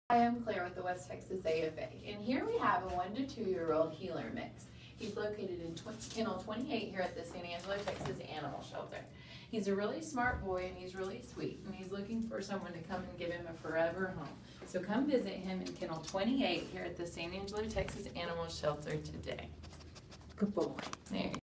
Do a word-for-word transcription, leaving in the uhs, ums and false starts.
Hi, I'm Claire with the West Texas A F A, and here we have a one to two year old heeler mix. He's located in kennel twenty-eight here at the San Angelo, Texas Animal Shelter. He's a really smart boy and he's really sweet, and he's looking for someone to come and give him a forever home. So come visit him in kennel twenty-eight here at the San Angelo, Texas Animal Shelter today. Good boy. There you go.